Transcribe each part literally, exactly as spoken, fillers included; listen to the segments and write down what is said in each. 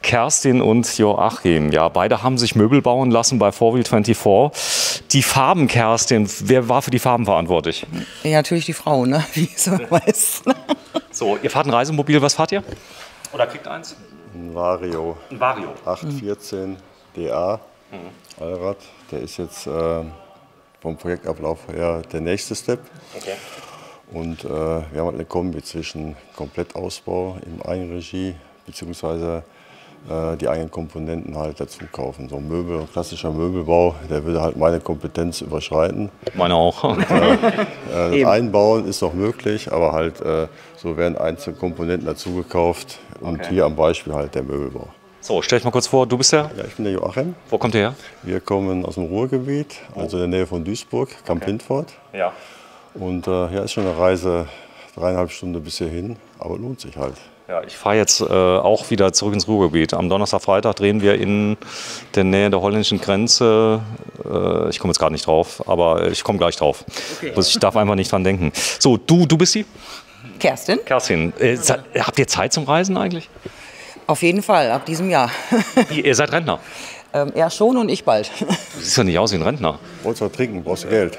Kerstin und Joachim. Ja, beide haben sich Möbel bauen lassen bei four wheel twenty-four. Die Farben, Kerstin, wer war für die Farben verantwortlich? Ja, natürlich die Frau, ne? Wie ich so weiß. So, ihr fahrt ein Reisemobil, was fahrt ihr? Oder kriegt eins? Ein Vario. Ein Vario. acht vierzehn D A, mhm. Allrad. Der ist jetzt äh, vom Projektablauf her der nächste Step. Okay. Und äh, wir haben halt eine Kombi zwischen Komplettausbau in Eigenregie beziehungsweise äh, die eigenen Komponenten halt dazu kaufen. So ein Möbel, ein klassischer Möbelbau, der würde halt meine Kompetenz überschreiten. Meine auch. Und, äh, äh, das Einbauen ist noch möglich, aber halt äh, so werden einzelne Komponenten dazu gekauft. Und okay. Hier am Beispiel halt der Möbelbau. So, stell dich mal kurz vor, du bist der? Ja, ich bin der Joachim. Wo kommt ihr her? Wir kommen aus dem Ruhrgebiet, also in der Nähe von Duisburg, Kamp-Lindfort. Okay. Ja. Und äh, ja, ist schon eine Reise, dreieinhalb Stunden bis hierhin, aber lohnt sich halt. Ja, ich fahre jetzt äh, auch wieder zurück ins Ruhrgebiet. Am Donnerstag, Freitag drehen wir in der Nähe der holländischen Grenze. Äh, ich komme jetzt gerade nicht drauf, aber ich komme gleich drauf. Okay. Ich darf einfach nicht dran denken. So, du, du bist die? Kerstin. Kerstin, äh, habt ihr Zeit zum Reisen eigentlich? Auf jeden Fall, ab diesem Jahr. Ihr seid Rentner? Ähm, er schon und ich bald. Du siehst ja nicht aus wie ein Rentner. Wolltest du was trinken, brauchst du Geld.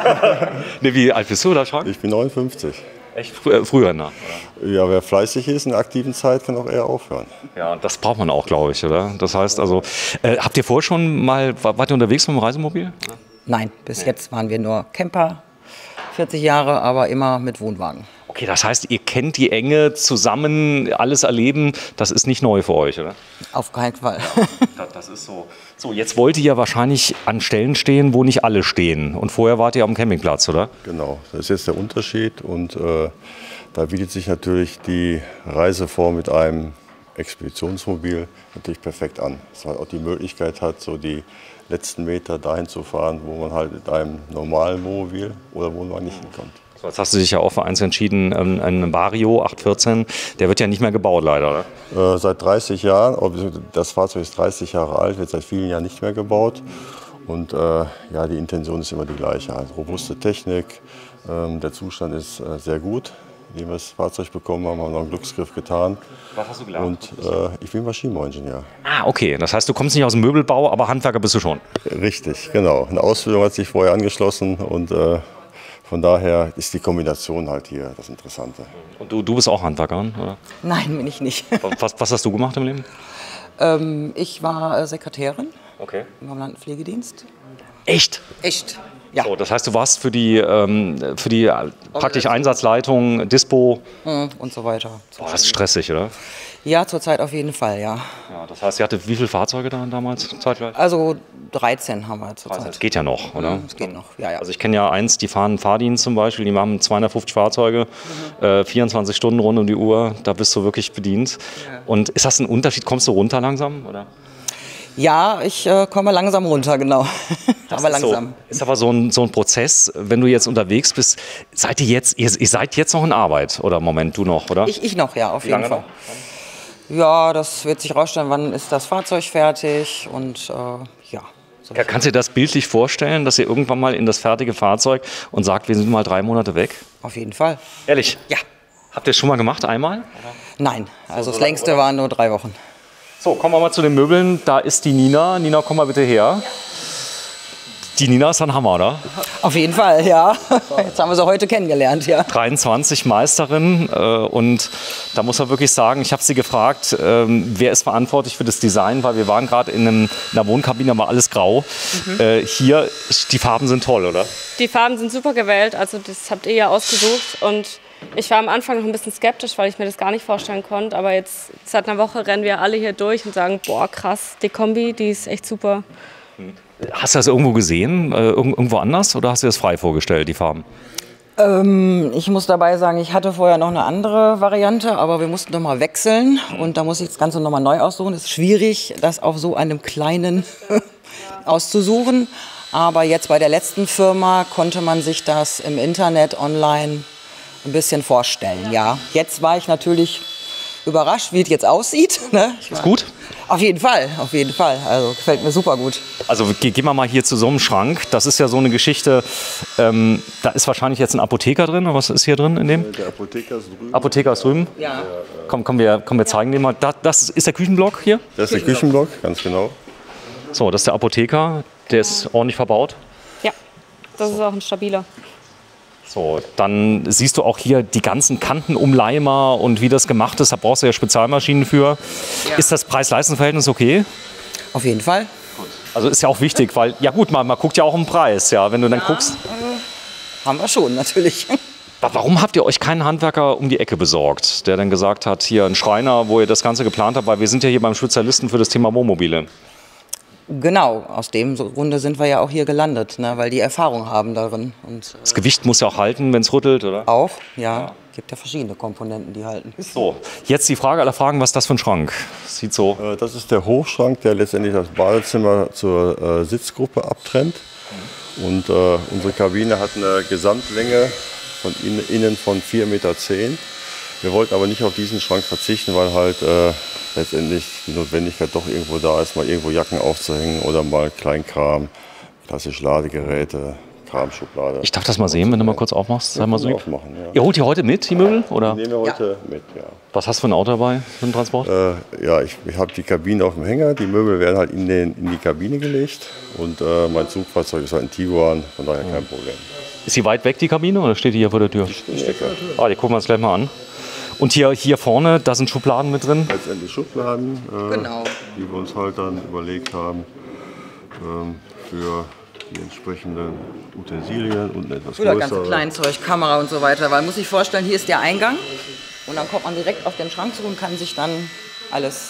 Nee, wie alt bist du da schon? Ich bin neunundfünfzig. Echt frü äh, Frührentner? Ja, wer fleißig ist in der aktiven Zeit, kann auch eher aufhören. Ja, das braucht man auch, glaube ich, oder? Das heißt also, äh, habt ihr vorher schon mal, wart ihr unterwegs mit dem Reisemobil? Nein, bis nee. jetzt waren wir nur Camper, vierzig Jahre, aber immer mit Wohnwagen. Okay, das heißt, ihr kennt die Enge, zusammen alles erleben, das ist nicht neu für euch, oder? Auf keinen Fall. Ja, das ist so. So, jetzt wollt ihr ja wahrscheinlich an Stellen stehen, wo nicht alle stehen. Und vorher wart ihr am Campingplatz, oder? Genau, das ist jetzt der Unterschied. Und äh, da bietet sich natürlich die Reiseform mit einem Expeditionsmobil natürlich perfekt an. Dass man auch die Möglichkeit hat, so die letzten Meter dahin zu fahren, wo man halt mit einem normalen Wohnmobil oder Wohnwagen nicht hinkommt. So, jetzt hast du dich ja auch für eins entschieden, ein Vario acht vierzehn, der wird ja nicht mehr gebaut leider, oder? Äh, seit dreißig Jahren, das Fahrzeug ist dreißig Jahre alt, wird seit vielen Jahren nicht mehr gebaut. Und äh, ja, die Intention ist immer die gleiche, also robuste Technik, ähm, der Zustand ist äh, sehr gut, indem wir das Fahrzeug bekommen haben, haben wir noch einen Glücksgriff getan. Was hast du gelernt? Und äh, ich bin Maschinenbauingenieur. Ah, okay, das heißt, du kommst nicht aus dem Möbelbau, aber Handwerker bist du schon? Richtig, genau. Eine Ausbildung hat sich vorher angeschlossen und äh, von daher ist die Kombination halt hier das Interessante. Und du, du bist auch Handwerkerin, oder? Nein, bin ich nicht. Was, was hast du gemacht im Leben? Ähm, ich war äh, Sekretärin okay. im ambulanten Pflegedienst. Echt? Echt, ja. So, das heißt, du warst für die, ähm, für die praktische Einsatzleitung, Dispo und so weiter. Boah, das ist stressig, oder? Ja, zurzeit auf jeden Fall, ja. Ja, das heißt, ihr hattet wie viele Fahrzeuge da damals zeitgleich? Also dreizehn haben wir zurzeit. Das geht ja noch, oder? Ja, das geht noch, ja, ja. Also ich kenne ja eins, die fahren Fahrdienst zum Beispiel, die haben zweihundertfünfzig Fahrzeuge, mhm. äh, vierundzwanzig Stunden rund um die Uhr, da bist du wirklich bedient. Ja. Und ist das ein Unterschied, kommst du runter langsam, oder? Ja, ich äh, komme langsam runter, genau. aber langsam. So, ist aber so ein, so ein Prozess, wenn du jetzt unterwegs bist, seid ihr jetzt, ihr, ihr seid jetzt noch in Arbeit, oder Moment, du noch, oder? Ich, ich noch, ja, auf Wie jeden lange Fall. Noch? Ja, das wird sich rausstellen, wann ist das Fahrzeug fertig und äh, ja. So ja. Kannst du dir das bildlich vorstellen, dass ihr irgendwann mal in das fertige Fahrzeug und sagt, wir sind mal drei Monate weg? Auf jeden Fall. Ehrlich? Ja. Habt ihr es schon mal gemacht, einmal? Nein, also so das lang, längste oder? waren nur drei Wochen. So, kommen wir mal zu den Möbeln. Da ist die Nina. Nina, komm mal bitte her. Die Nina ist ein Hammer, oder? Auf jeden Fall, ja. Jetzt haben wir sie heute kennengelernt, ja. dreiundzwanzig Meisterin äh, und da muss man wirklich sagen, ich habe sie gefragt, ähm, wer ist verantwortlich für das Design, weil wir waren gerade in, in einer Wohnkabine, war alles grau. Mhm. Äh, hier, die Farben sind toll, oder? Die Farben sind super gewählt, also das habt ihr ja ausgesucht und ich war am Anfang noch ein bisschen skeptisch, weil ich mir das gar nicht vorstellen konnte, aber jetzt seit einer Woche rennen wir alle hier durch und sagen, boah krass, die Kombi, die ist echt super. Hast du das irgendwo gesehen, äh, irgendwo anders, oder hast du das frei vorgestellt, die Farben? Ähm, ich muss dabei sagen, ich hatte vorher noch eine andere Variante, aber wir mussten noch mal wechseln und da muss ich das Ganze noch mal neu aussuchen. Es ist schwierig, das auf so einem kleinen auszusuchen, aber jetzt bei der letzten Firma konnte man sich das im Internet online ein bisschen vorstellen, ja. Jetzt war ich natürlich überrascht, wie es jetzt aussieht. Ne? Ist gut? Auf jeden Fall, auf jeden Fall. Also gefällt mir super gut. Also ge gehen wir mal hier zu so einem Schrank. Das ist ja so eine Geschichte, ähm, da ist wahrscheinlich jetzt ein Apotheker drin. Oder was ist hier drin in dem? Der Apotheker ist drüben. Apotheker ist drüben? Ja. Komm, komm, wir, komm, wir zeigen den mal. Da, das ist der Küchenblock hier? Das ist der Küchenblock, ganz genau. So, das ist der Apotheker. Der ist ordentlich verbaut. Ja, das ist auch ein stabiler. So, dann siehst du auch hier die ganzen Kantenumleimer und wie das gemacht ist. Da brauchst du ja Spezialmaschinen für. Ja. Ist das Preis-Leistungs-Verhältnis okay? Auf jeden Fall. Also ist ja auch wichtig, weil, ja gut, man, man guckt ja auch im Preis, ja, wenn du dann guckst. Haben wir schon, natürlich. Warum habt ihr euch keinen Handwerker um die Ecke besorgt, der dann gesagt hat, hier ein Schreiner, wo ihr das Ganze geplant habt, weil wir sind ja hier beim Spezialisten für das Thema Wohnmobile. Genau, aus dem Grunde sind wir ja auch hier gelandet, ne, weil die Erfahrung haben darin. Und, Das Gewicht muss ja auch halten, wenn es rüttelt, oder? auch, ja, gibt ja verschiedene Komponenten, die halten. So, jetzt die Frage aller Fragen, was ist das für ein Schrank? Sieht so. Äh, Das ist der Hochschrank, der letztendlich das Badezimmer zur äh, Sitzgruppe abtrennt. Und äh, unsere Kabine hat eine Gesamtlänge von innen, innen von vier Meter zehn. Wir wollten aber nicht auf diesen Schrank verzichten, weil halt äh, letztendlich die Notwendigkeit doch irgendwo da ist, mal irgendwo Jacken aufzuhängen oder mal Kleinkram, klassisch Ladegeräte, Kramschublade. Ich darf das mal sehen, wenn du mal kurz aufmachst. Sei mal so lieb. Aufmachen, ja. Ihr holt die heute mit, die Möbel? Oder? Die nehmen wir heute mit, ja. Was hast du für ein Auto dabei für den Transport? Äh, ja, ich, ich habe die Kabine auf dem Hänger, die Möbel werden halt in, den, in die Kabine gelegt und äh, mein Zugfahrzeug ist halt ein Tiguan, von daher kein Problem. Ist sie weit weg, die Kabine, oder steht die hier vor der Tür? Ah, die gucken wir uns gleich mal an. Und hier, hier vorne, da sind Schubladen mit drin. Letztendlich Schubladen, äh, Genau. die wir uns halt dann überlegt haben ähm, für die entsprechenden Utensilien und etwas Oder ganze größere. Kleinzeug, Kamera und so weiter. Weil man muss sich vorstellen, hier ist der Eingang und dann kommt man direkt auf den Schrank zu und kann sich dann alles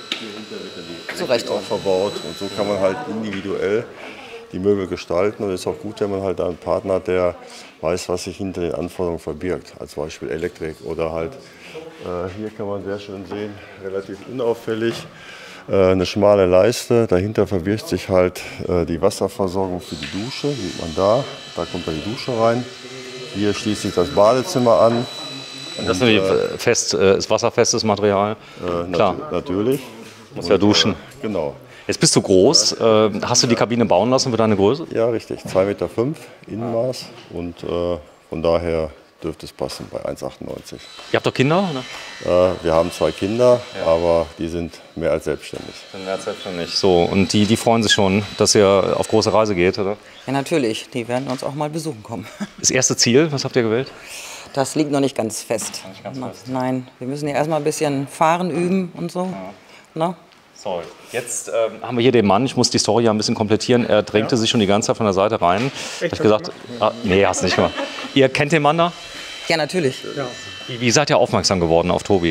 zurecht. Auch verbaut und so kann man halt individuell die Möbel gestalten und es ist auch gut, wenn man halt da einen Partner hat, der weiß, was sich hinter den Anforderungen verbirgt, als Beispiel Elektrik oder halt, äh, hier kann man sehr schön sehen, relativ unauffällig, äh, eine schmale Leiste, dahinter verbirgt sich halt äh, die Wasserversorgung für die Dusche, sieht man da, da kommt dann die Dusche rein, hier schließt sich das Badezimmer an. Und das ist natürlich fest, äh, ist wasserfestes Material. Äh, Klar. nat natürlich. Muss ja duschen. Äh, genau. Jetzt bist du groß. Äh, hast du die Kabine bauen lassen für deine Größe? Ja, richtig. zwei Meter fünf Innenmaß und äh, von daher dürfte es passen bei eins Komma achtundneunzig. Ihr habt doch Kinder, oder? Äh, wir haben zwei Kinder, aber die sind mehr als selbstständig. Mehr als selbstständig. So, und die, die freuen sich schon, dass ihr auf große Reise geht, oder? Ja, natürlich. Die werden uns auch mal besuchen kommen. Das erste Ziel, was habt ihr gewählt? Das liegt noch nicht ganz fest. Nicht ganz fest. Nein, wir müssen ja erstmal ein bisschen fahren üben und so. Ne? So, jetzt ähm, haben wir hier den Mann, ich muss die Story ja ein bisschen komplettieren. Er drängte sich schon die ganze Zeit von der Seite rein. Echt, ich gesagt, ah, nee, hast nicht gemacht. Ihr kennt den Mann da? Ja, natürlich. Wie, wie seid ihr aufmerksam geworden auf Tobi?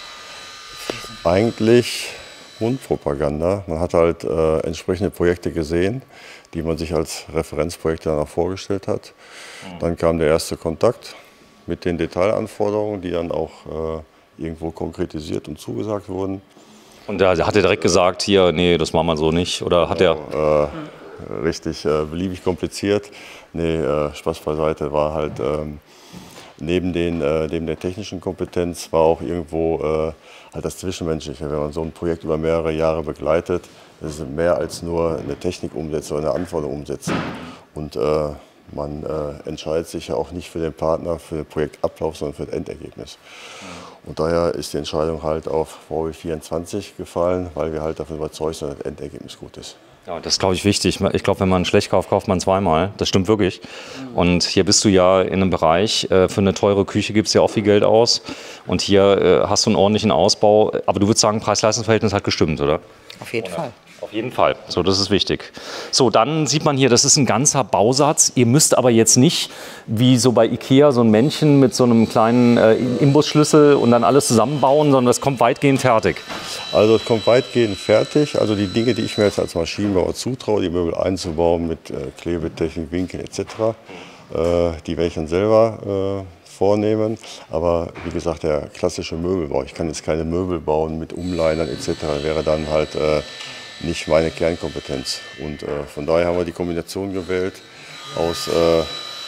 Eigentlich Mundpropaganda. Man hat halt äh, entsprechende Projekte gesehen, die man sich als Referenzprojekte dann auch vorgestellt hat. Dann kam der erste Kontakt mit den Detailanforderungen, die dann auch äh, irgendwo konkretisiert und zugesagt wurden. Und da hat er direkt gesagt, hier, nee, das machen wir so nicht? Oder hat er... Äh, richtig äh, beliebig kompliziert. Nee, äh, Spaß beiseite, war halt ähm, neben, den, äh, neben der technischen Kompetenz war auch irgendwo äh, halt das Zwischenmenschliche. Wenn man so ein Projekt über mehrere Jahre begleitet, das ist mehr als nur eine Technik umsetzen oder eine Anforderung umsetzen. Und äh, man äh, entscheidet sich ja auch nicht für den Partner, für den Projektablauf, sondern für das Endergebnis. Und daher ist die Entscheidung halt auf V W vierundzwanzig gefallen, weil wir halt davon überzeugt sind, dass das Endergebnis gut ist. Ja, das ist, glaube ich, wichtig. Ich glaube, wenn man schlecht kauft, kauft man zweimal. Das stimmt wirklich. Und hier bist du ja in einem Bereich, äh, für eine teure Küche gibst du ja auch viel Geld aus. Und hier äh, hast du einen ordentlichen Ausbau. Aber du würdest sagen, Preis-Leistungs-Verhältnis hat gestimmt, oder? Auf jeden Fall. Auf jeden Fall. So, das ist wichtig. So, dann sieht man hier, das ist ein ganzer Bausatz. Ihr müsst aber jetzt nicht, wie so bei Ikea, so ein Männchen mit so einem kleinen äh, Imbusschlüssel und dann alles zusammenbauen, sondern das kommt weitgehend fertig. Also es kommt weitgehend fertig. Also die Dinge, die ich mir jetzt als Maschinenbauer zutraue, die Möbel einzubauen mit äh, Klebetechnik, Winkel et cetera, äh, die werde ich dann selber äh, vornehmen. Aber wie gesagt, der klassische Möbelbau, ich kann jetzt keine Möbel bauen mit Umlinern et cetera, wäre dann halt äh, nicht meine Kernkompetenz. Und äh, von daher haben wir die Kombination gewählt aus äh,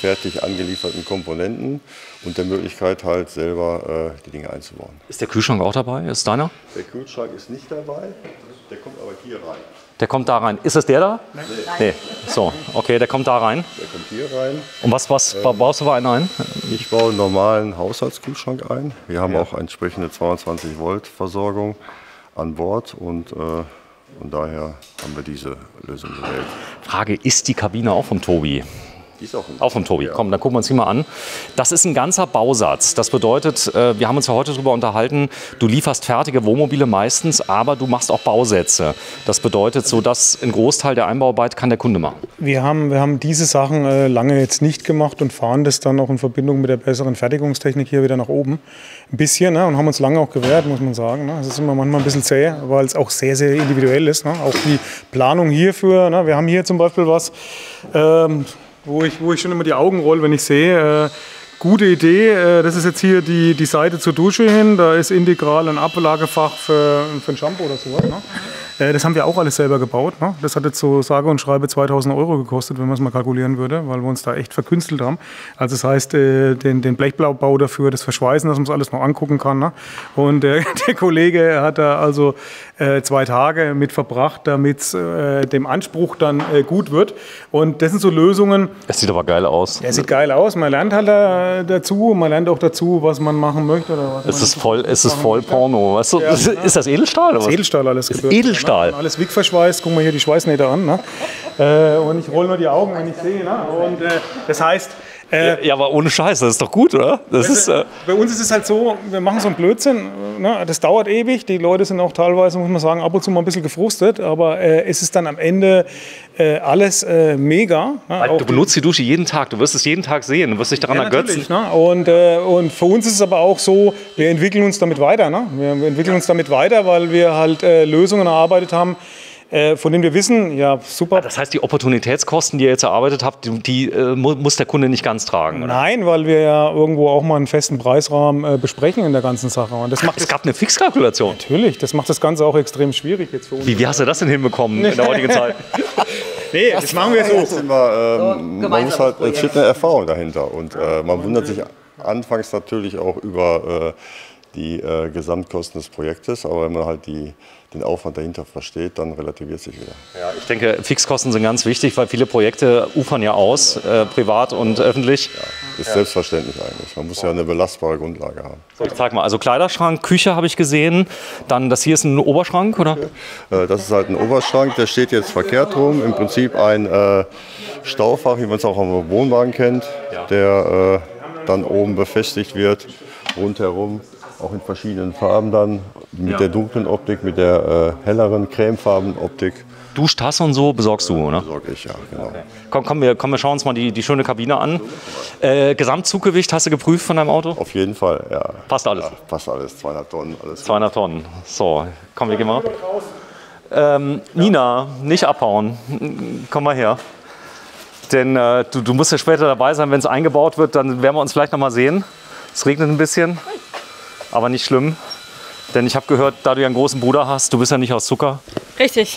fertig angelieferten Komponenten und der Möglichkeit halt selber äh, die Dinge einzubauen. Ist der Kühlschrank auch dabei? Ist deiner? Der Kühlschrank ist nicht dabei, der kommt aber hier rein. Der kommt da rein. Ist das der da? Nein. Nee. So, okay, der kommt da rein. Der kommt hier rein. Und was, was ähm, baust du für einen ein? Ich baue einen normalen Haushaltskühlschrank ein. Wir haben ja. auch entsprechende zweihundertzwanzig Volt Versorgung an Bord und, äh, und daher haben wir diese Lösung gewählt. Frage, ist die Kabine auch vom Tobi? Die ist auch, auch vom Tobi. Ja. Komm, dann gucken wir uns die mal an. Das ist ein ganzer Bausatz. Das bedeutet, wir haben uns ja heute darüber unterhalten, du lieferst fertige Wohnmobile meistens, aber du machst auch Bausätze. Das bedeutet, so dass ein Großteil der Einbauarbeit kann der Kunde machen. Wir haben, wir haben diese Sachen äh, lange jetzt nicht gemacht und fahren das dann auch in Verbindung mit der besseren Fertigungstechnik hier wieder nach oben. Ein bisschen, ne, und haben uns lange auch gewehrt, muss man sagen. Ne. Es ist immer manchmal ein bisschen zäh, weil es auch sehr, sehr individuell ist. Ne. Auch die Planung hierfür. Ne. Wir haben hier zum Beispiel was, ähm, Wo ich, wo ich schon immer die Augen roll, wenn ich sehe, äh, gute Idee, äh, das ist jetzt hier die, die Seite zur Dusche hin, da ist integral ein Ablagefach für, für ein Shampoo oder sowas. Ne? Äh, das haben wir auch alles selber gebaut. Ne? Das hat jetzt so sage und schreibe zweitausend Euro gekostet, wenn man es mal kalkulieren würde, weil wir uns da echt verkünstelt haben. Also das heißt, äh, den, den Blechbau dafür, das Verschweißen, dass man es alles noch angucken kann. Ne? Und äh, der Kollege hat da also äh, zwei Tage mit verbracht, damit es äh, dem Anspruch dann äh, gut wird. Und das sind so Lösungen. Es sieht aber geil aus. Ja, sieht geil aus. Man lernt halt da, dazu, man lernt auch dazu, was man machen möchte. Oder was es man ist voll, es ist voll Porno. Weißt du? Ja, ist, ist das Edelstahl? Oder das was? ist Edelstahl alles. Das ist Edelstahl. Ne? Alles wickverschweißt. Guck mal hier die Schweißnähte an. Ne? Äh, und ich roll nur die Augen, wenn ich sehe. Ne? Und äh, das heißt, Äh, ja, aber ohne Scheiß, das ist doch gut, oder? Das also, ist, äh bei uns ist es halt so, wir machen so einen Blödsinn, ne? Das dauert ewig, die Leute sind auch teilweise, muss man sagen, ab und zu mal ein bisschen gefrustet, aber äh, es ist dann am Ende äh, alles äh, mega. Ne? Du benutzt die Dusche jeden Tag, du wirst es jeden Tag sehen, du wirst dich daran ja, ergötzen. Ne? Und, äh, und für uns ist es aber auch so, wir entwickeln uns damit weiter. Ne? Wir, wir entwickeln uns damit weiter, weil wir halt äh, Lösungen erarbeitet haben, von denen wir wissen, ja, super. Das heißt, die Opportunitätskosten, die ihr jetzt erarbeitet habt, die, die äh, muss der Kunde nicht ganz tragen, oder? Nein, weil wir ja irgendwo auch mal einen festen Preisrahmen äh, besprechen in der ganzen Sache. Und das macht es gab eine Fixkalkulation. Natürlich, das macht das Ganze auch extrem schwierig jetzt für uns. Wie, wie hast du das denn hinbekommen in der heutigen Zeit? Nee, das, das machen wir so. Sind wir, ähm, man muss halt, es steht eine Erfahrung dahinter. Und äh, man wundert sich anfangs natürlich auch über äh, die äh, Gesamtkosten des Projektes, aber wenn man halt die, den Aufwand dahinter versteht, dann relativiert sich wieder. Ja, ich denke, Fixkosten sind ganz wichtig, weil viele Projekte ufern ja aus, äh, privat und öffentlich. Ja, ist ja. selbstverständlich eigentlich. Man muss ja eine belastbare Grundlage haben. So, ich zeig mal, also Kleiderschrank, Küche habe ich gesehen, dann das hier ist ein Oberschrank, oder? Okay. Äh, das ist halt ein Oberschrank, der steht jetzt verkehrt rum, im Prinzip ein äh, Staufach, wie man es auch am Wohnwagen kennt, ja. der äh, dann oben befestigt wird, rundherum. Auch in verschiedenen Farben dann, mit ja. der dunklen Optik, mit der äh, helleren, cremefarben Optik. Duschtasse und so besorgst du, oder? Besorge ich, ja, genau. Okay. Komm, komm, wir, komm, wir schauen uns mal die, die schöne Kabine an. Äh, Gesamtzuggewicht hast du geprüft von deinem Auto? Auf jeden Fall, ja. Passt alles? Ja, passt alles, zweihundert Tonnen. Alles zweihundert Tonnen, so, komm, wir gehen mal. Ähm, Nina, nicht abhauen, komm mal her. Denn äh, du, du musst ja später dabei sein, wenn es eingebaut wird, dann werden wir uns vielleicht noch mal sehen. Es regnet ein bisschen. Aber nicht schlimm, denn ich habe gehört, da du ja einen großen Bruder hast, du bist ja nicht aus Zucker. Richtig.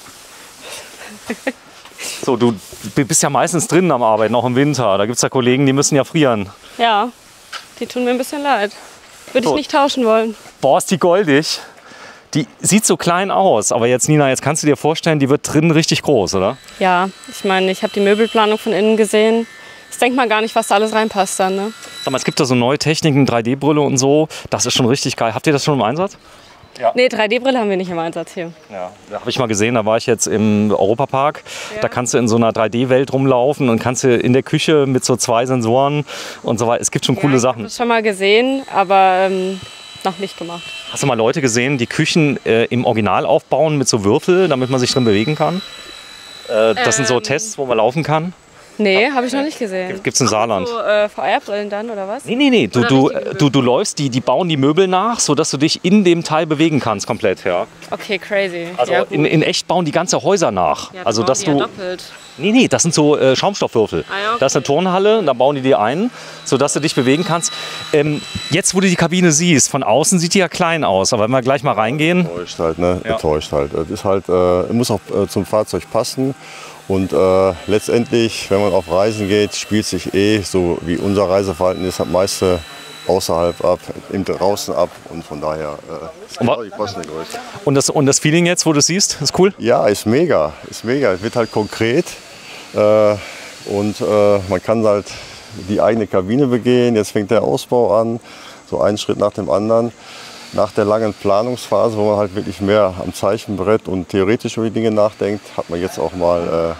So, du bist ja meistens drinnen am Arbeiten, auch im Winter. Da gibt es ja Kollegen, die müssen ja frieren. Ja, die tun mir ein bisschen leid. Würde so. ich nicht tauschen wollen. Boah, ist die goldig. Die sieht so klein aus, aber jetzt, Nina, jetzt kannst du dir vorstellen, die wird drinnen richtig groß, oder? Ja, ich meine, ich habe die Möbelplanung von innen gesehen. Das denkt man gar nicht, was da alles reinpasst dann, ne? Sag mal, es gibt da so neue Techniken, drei D Brille und so. Das ist schon richtig geil. Habt ihr das schon im Einsatz? Ja. Nee, drei D Brille haben wir nicht im Einsatz hier. Ja, da habe ich mal gesehen, da war ich jetzt im Europapark. Ja. Da kannst du in so einer drei D Welt rumlaufen und kannst du in der Küche mit so zwei Sensoren und so weiter. Es gibt schon coole ja, ich Sachen. Ich habe das schon mal gesehen, aber ähm, noch nicht gemacht. Hast du mal Leute gesehen, die Küchen äh, im Original aufbauen mit so Würfel, damit man sich drin bewegen kann? Äh, das ähm. sind so Tests, wo man laufen kann. Nee, habe ich noch nicht gesehen. Gibt es in Saarland. So äh, V R-Brillen dann, oder was? Nee, nee, nee. Du, du, du, du läufst, die, die bauen die Möbel nach, sodass du dich in dem Teil bewegen kannst komplett. Ja. Okay, crazy. Also ja, in, in echt bauen die ganze Häuser nach. Ja, also, dass die du, ja doppelt. Nee, nee, das sind so äh, Schaumstoffwürfel. Ah, ja, okay. Da ist eine Turnhalle, da bauen die die ein, sodass du dich bewegen kannst. Ähm, jetzt, wo du die Kabine siehst, von außen sieht die ja klein aus. Aber wenn wir gleich mal reingehen... Enttäuscht halt, ne? Ja. Enttäuscht halt. Das ist halt, äh, muss auch äh, zum Fahrzeug passen. Und äh, letztendlich, wenn man auf Reisen geht, spielt sich eh, so wie unser Reiseverhalten ist, am meisten außerhalb ab, im draußen ab. Und von daher äh, ist genau die passende Größe. Und das, und das Feeling jetzt, wo du es siehst, ist cool? Ja, ist mega. Ist mega. Es wird halt konkret. Äh, und äh, man kann halt die eigene Kabine begehen. Jetzt fängt der Ausbau an, so einen Schritt nach dem anderen. Nach der langen Planungsphase, wo man halt wirklich mehr am Zeichenbrett und theoretisch über die Dinge nachdenkt, hat man jetzt auch mal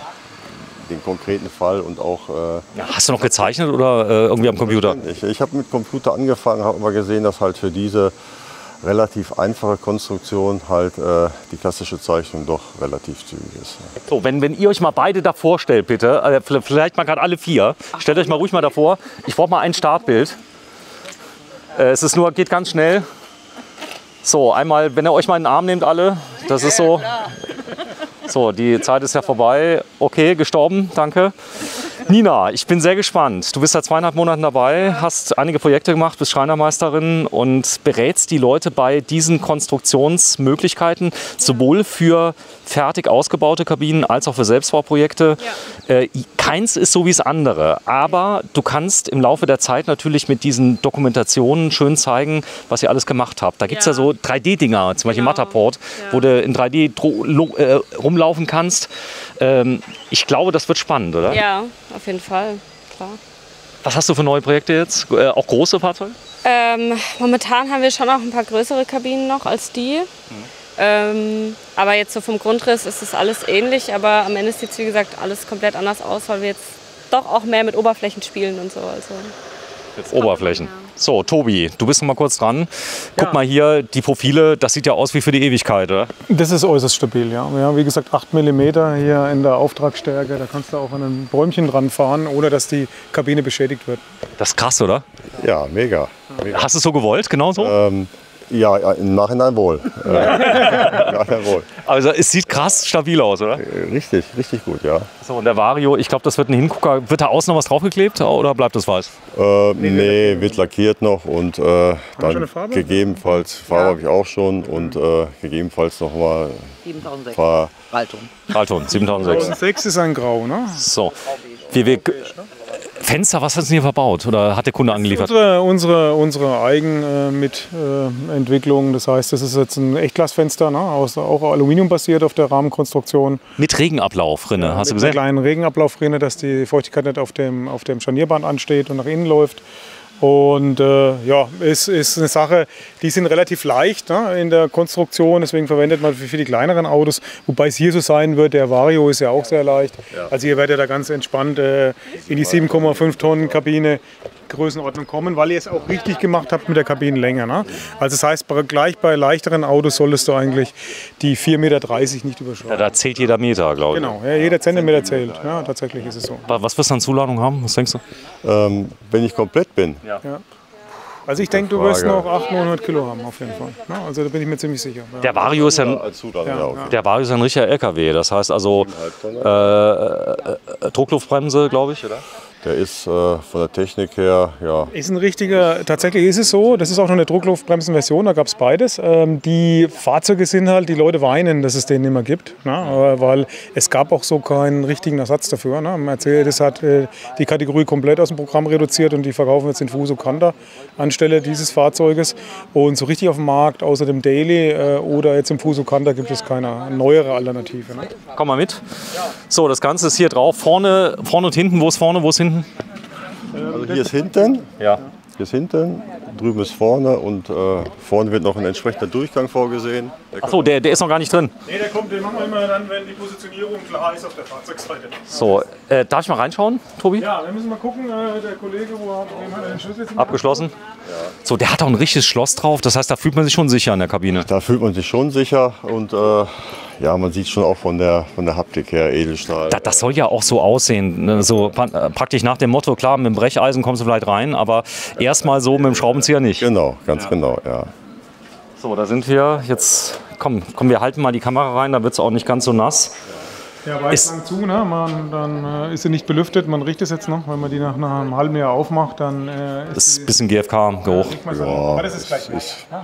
äh, den konkreten Fall und auch... Äh, ja, hast du noch gezeichnet oder äh, irgendwie am Computer? Ich, ich habe mit Computer angefangen, habe aber gesehen, dass halt für diese relativ einfache Konstruktion halt äh, die klassische Zeichnung doch relativ zügig ist. So, wenn, wenn ihr euch mal beide davor stellt, bitte, äh, vielleicht mal gerade alle vier, stellt euch mal ruhig mal davor. Ich brauche mal ein Startbild. Äh, es ist nur, geht ganz schnell. So, einmal, wenn ihr euch mal in den Arm nehmt, alle, das ist so. So, die Zeit ist ja vorbei. Okay, gestorben, danke. Nina, ich bin sehr gespannt. Du bist seit zweieinhalb Monaten dabei, hast einige Projekte gemacht, bist Schreinermeisterin und berätst die Leute bei diesen Konstruktionsmöglichkeiten, sowohl für fertig ausgebaute Kabinen als auch für Selbstbauprojekte. Ja. Äh, keins ist so wie das andere, aber du kannst im Laufe der Zeit natürlich mit diesen Dokumentationen schön zeigen, was ihr alles gemacht habt. Da gibt es ja. ja so drei D-Dinger, zum Beispiel genau. Matterport, ja. wo du in drei D äh, rumlaufen kannst. Ähm, ich glaube, das wird spannend, oder? Ja, auf jeden Fall, klar. Was hast du für neue Projekte jetzt? Äh, auch große Fahrzeuge? Ähm, momentan haben wir schon auch ein paar größere Kabinen noch als die. Mhm. Ähm, aber jetzt so vom Grundriss ist es alles ähnlich, aber am Ende sieht es wie gesagt alles komplett anders aus, weil wir jetzt doch auch mehr mit Oberflächen spielen und so. Also jetzt Oberflächen. So, Tobi, du bist noch mal kurz dran. Guck ja. mal hier, die Profile, das sieht ja aus wie für die Ewigkeit, oder? Das ist äußerst stabil, ja. Wir haben wie gesagt acht Millimeter hier in der Auftragstärke. Da kannst du auch an ein Bäumchen dran fahren, ohne dass die Kabine beschädigt wird. Das ist krass, oder? Ja, mega. mega. Hast du es so gewollt, genau so? Ähm, ja, im Nachhinein wohl. Im Nachhinein wohl. Also es sieht krass stabil aus, oder? Richtig, richtig gut, ja. So, und der Vario, ich glaube, das wird ein Hingucker. Wird da außen noch was draufgeklebt oder bleibt das weiß? Äh, nee, wird lackiert noch und äh, dann gegebenenfalls, Farbe ja. habe ich auch schon und äh, gegebenenfalls noch mal siebentausendsechs. Ralton. Ralton, siebentausendsechs. siebentausendsechs ist ein Grau, ne? So. Wir, wir, Fenster, was hast du hier verbaut oder hat der Kunde angeliefert? Unsere, unsere, unsere Eigenentwicklung, äh, das heißt, das ist jetzt ein Echtglasfenster, ne, aus, auch aluminiumbasiert auf der Rahmenkonstruktion. Mit Regenablaufrinne, ja, hast du gesehen? Mit einer kleinen Regenablaufrinne, dass die Feuchtigkeit nicht auf dem, auf dem Scharnierband ansteht und nach innen läuft. Und äh, ja, es ist eine Sache, die sind relativ leicht, ne, in der Konstruktion, deswegen verwendet man für, für die kleineren Autos, wobei es hier so sein wird, der Vario ist ja auch sehr leicht. Ja. Also ihr werdet da ganz entspannt äh, in die sieben Komma fünf Tonnen Kabine Größenordnung kommen, weil ihr es auch richtig gemacht habt mit der Kabinenlänge. Ne? Also das heißt, gleich bei leichteren Autos solltest du eigentlich die vier Komma dreißig Meter nicht überschreiten. Ja, da zählt jeder Meter, glaube ich. Genau, ja, jeder Zentimeter zählt. Ja, tatsächlich ist es so. Was wirst du an Zuladung haben? Was denkst du? Ähm, wenn ich komplett bin. Ja. Ja. Also ich denke, du wirst noch achthundert, neunhundert Kilo haben auf jeden Fall. Ja, also da bin ich mir ziemlich sicher. Ja. Der Vario ist ja ein, ja, der Vario ist ein richtiger L K W. Das heißt also äh, äh, Druckluftbremse, glaube ich, oder? Der ist äh, von der Technik her, ja. Ist ein richtiger, tatsächlich ist es so, das ist auch noch eine Druckluftbremsenversion, da gab es beides. Ähm, die Fahrzeuge sind halt, die Leute weinen, dass es den nicht mehr gibt, ne? Weil es gab auch so keinen richtigen Ersatz dafür. Ne? Mercedes hat äh, die Kategorie komplett aus dem Programm reduziert und die verkaufen jetzt den Fuso Canter anstelle dieses Fahrzeuges. Und so richtig auf dem Markt, außer dem Daily äh, oder jetzt im Fuso Canter, gibt es keine neuere Alternative. Ne? Komm mal mit. So, das Ganze ist hier drauf, vorne, vorne und hinten. Wo ist vorne, wo ist hinten? Also hier ist hinten, ja. Hier ist hinten, drüben ist vorne und äh, vorne wird noch ein entsprechender Durchgang vorgesehen. Achso, der, der ist noch gar nicht drin. Nee, der kommt, den machen wir immer dann, wenn die Positionierung klar ist auf der Fahrzeugseite. So, äh, darf ich mal reinschauen, Tobi? Ja, wir müssen mal gucken, äh, der Kollege, wo hat den Schlüssel jetzt abgeschlossen? Ja. So, der hat auch ein richtiges Schloss drauf, das heißt, da fühlt man sich schon sicher in der Kabine. Da fühlt man sich schon sicher und äh, ja, man sieht schon auch von der, von der Haptik her Edelstahl. Da, das soll ja auch so aussehen, ne? So praktisch nach dem Motto, klar, mit dem Brecheisen kommst du vielleicht rein, aber erstmal so mit dem Schraubenzieher nicht. Genau, ganz ja. genau, ja. So, da sind wir jetzt, komm, komm, wir halten mal die Kamera rein, da wird es auch nicht ganz so nass. Ja, weiß lang zu, ne? man, dann äh, ist sie nicht belüftet, man riecht es jetzt noch, wenn man die nach, nach einem halben Jahr aufmacht, dann äh, ist es ein bisschen G F K-Geruch. Ja, so. Aber das ist gleich weg. Ja,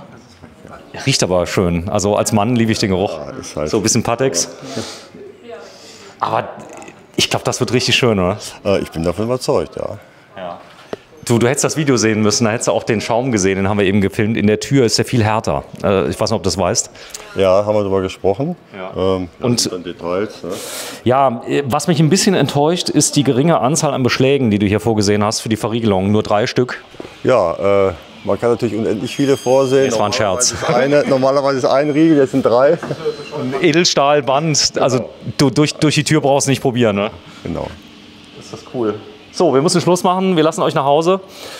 riecht aber schön. Also als Mann liebe ich den Geruch. Ja, halt so ein bisschen Patex. Aber glaube, das wird richtig schön, oder? Äh, ich bin davon überzeugt, ja. Ja. Du, du hättest das Video sehen müssen, da hättest du auch den Schaum gesehen, den haben wir eben gefilmt. In der Tür ist der viel härter. Äh, ich weiß nicht, ob du das weißt. Ja, haben wir darüber gesprochen. Ja. Ähm, Und dann Details. Ne? Ja, was mich ein bisschen enttäuscht, ist die geringe Anzahl an Beschlägen, die du hier vorgesehen hast für die Verriegelung. Nur drei Stück. Ja, äh, man kann natürlich unendlich viele vorsehen. Das war ein Scherz. Ist eine, normalerweise ist ein Riegel, jetzt sind drei. Edelstahlband, also du durch, durch die Tür brauchst du nicht probieren, ne? Genau. Ist das cool. So, wir müssen Schluss machen. Wir lassen euch nach Hause.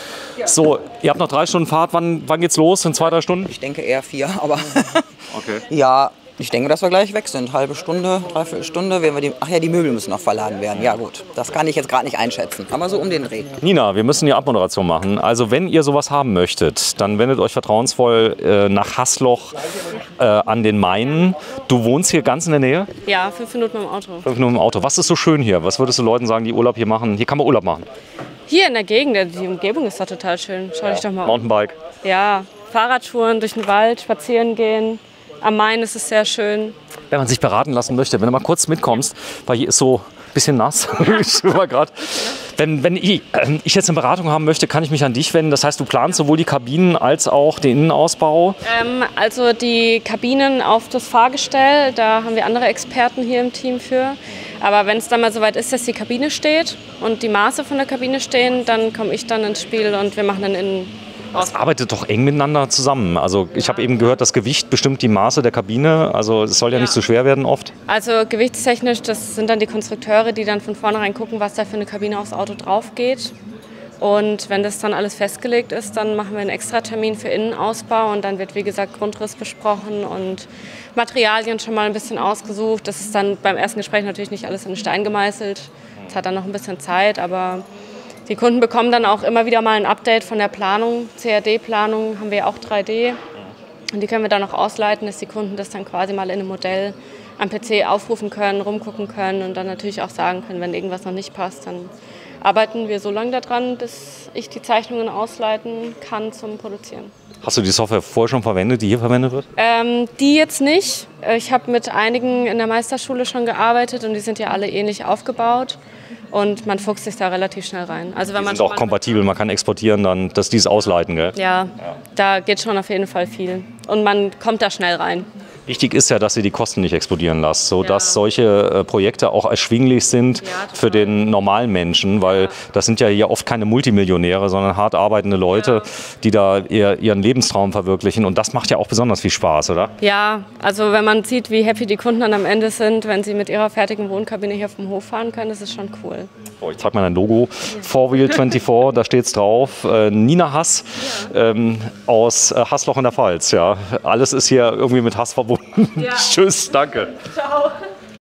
So, ihr habt noch drei Stunden Fahrt. Wann, wann geht's los? In zwei, drei Stunden? Ich denke eher vier, aber Okay. ja, ich denke, dass wir gleich weg sind. Halbe Stunde, dreiviertel Stunde. Werden wir die, ach ja, die Möbel müssen noch verladen werden. Ja gut, das kann ich jetzt gerade nicht einschätzen. Aber so um den Dreh. Nina, wir müssen die Abmoderation machen. Also wenn ihr sowas haben möchtet, dann wendet euch vertrauensvoll äh, nach Haßloch äh, an den Main. Du wohnst hier ganz in der Nähe? Ja, fünf Minuten mit dem Auto. Fünf Minuten im Auto. Was ist so schön hier? Was würdest du Leuten sagen, die Urlaub hier machen? Hier kann man Urlaub machen. Hier in der Gegend, die Umgebung ist doch total schön. Schau dich doch mal um. Mountainbike. Ja, Fahrradtouren durch den Wald, spazieren gehen. Am Main ist es sehr schön. Wenn man sich beraten lassen möchte, wenn du mal kurz mitkommst, weil hier ist so ein bisschen nass. ich war grad. Wenn, wenn ich, äh, ich jetzt eine Beratung haben möchte, kann ich mich an dich wenden. Das heißt, du planst sowohl die Kabinen als auch den Innenausbau? Ähm, also die Kabinen auf das Fahrgestell, da haben wir andere Experten hier im Team für. Aber wenn es dann mal soweit ist, dass die Kabine steht und die Maße von der Kabine stehen, dann komme ich dann ins Spiel und wir machen dann Innenausbau. Das arbeitet doch eng miteinander zusammen. Also ich habe eben gehört, das Gewicht bestimmt die Maße der Kabine. Also es soll ja, ja nicht so schwer werden oft. Also gewichtstechnisch, das sind dann die Konstrukteure, die dann von vornherein gucken, was da für eine Kabine aufs Auto drauf geht. Und wenn das dann alles festgelegt ist, dann machen wir einen Extratermin für Innenausbau und dann wird, wie gesagt, Grundriss besprochen und Materialien schon mal ein bisschen ausgesucht. Das ist dann beim ersten Gespräch natürlich nicht alles in Stein gemeißelt. Das hat dann noch ein bisschen Zeit, aber die Kunden bekommen dann auch immer wieder mal ein Update von der Planung. C A D-Planung haben wir auch drei D. Und die können wir dann auch ausleiten, dass die Kunden das dann quasi mal in einem Modell am P C aufrufen können, rumgucken können und dann natürlich auch sagen können, wenn irgendwas noch nicht passt, dann arbeiten wir so lange daran, bis ich die Zeichnungen ausleiten kann zum Produzieren. Hast du die Software vorher schon verwendet, die hier verwendet wird? Ähm, die jetzt nicht. Ich habe mit einigen in der Meisterschule schon gearbeitet und die sind ja alle ähnlich aufgebaut. Und man fuchst sich da relativ schnell rein. Also wenn Die man sind auch kompatibel, man kann exportieren, dann, dass die es ausleiten, gell? Ja, da geht schon auf jeden Fall viel. Und man kommt da schnell rein. Wichtig ist ja, dass ihr die Kosten nicht explodieren lasst, sodass Ja. solche äh, Projekte auch erschwinglich sind Ja, total. für den normalen Menschen, weil das sind ja hier oft keine Multimillionäre, sondern hart arbeitende Leute, Ja. die da ihr, ihren Lebenstraum verwirklichen und das macht ja auch besonders viel Spaß, oder? Ja, also wenn man sieht, wie happy die Kunden dann am Ende sind, wenn sie mit ihrer fertigen Wohnkabine hier auf dem Hof fahren können, das ist schon cool. Oh, ich zeig mal dein Logo, Four Wheel vierundzwanzig, da steht's drauf, äh, Nina Hass ähm, aus äh, Haßloch in der Pfalz, ja. Alles ist hier irgendwie mit Hass verbunden. Ja. Tschüss, danke. Ciao.